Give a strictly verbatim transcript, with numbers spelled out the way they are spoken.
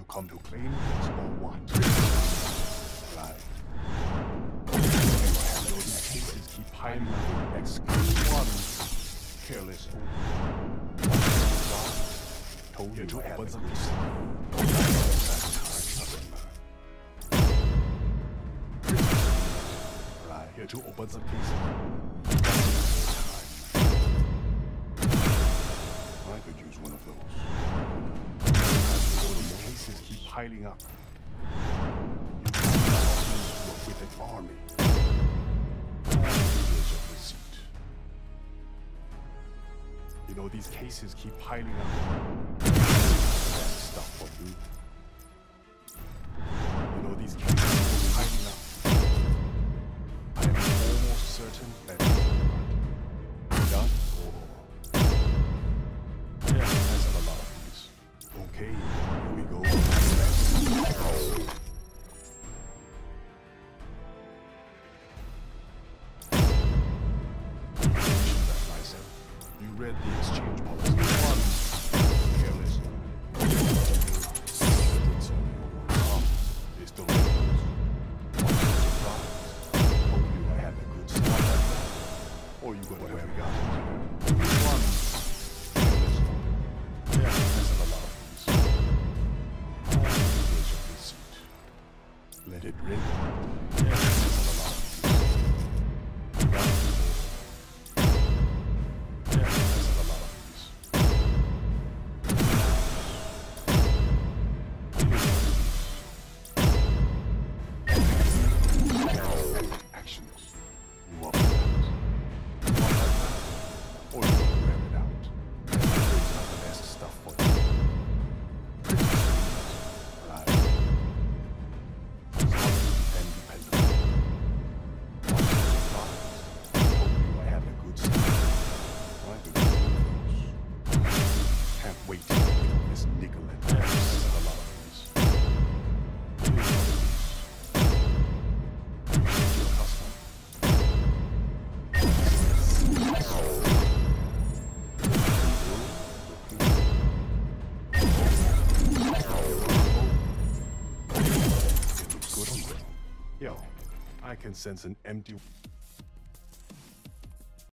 come to claim it or what? Right. Those cases keep piling up. Excuse one. Careless. Told you to open some peace. Right, here to open some peace. I could use one of those. The cases keep piling up. You work with an army. Here's your receipt. You know, these cases keep piling up. That's stuff for you. You know, these cases keep piling up. I am almost certain that you're done. Or yeah, that's a lot of these. Okay, here we go. You read the exchange policy. One, careless. It's the rules. One surprise. Told you I had a good start. Or you got where we got it. One, careless. Yeah, that's a lot of these. Here's your receipt. Let it ring. Yeah, that's a lot of these. Yo, I can sense an empty...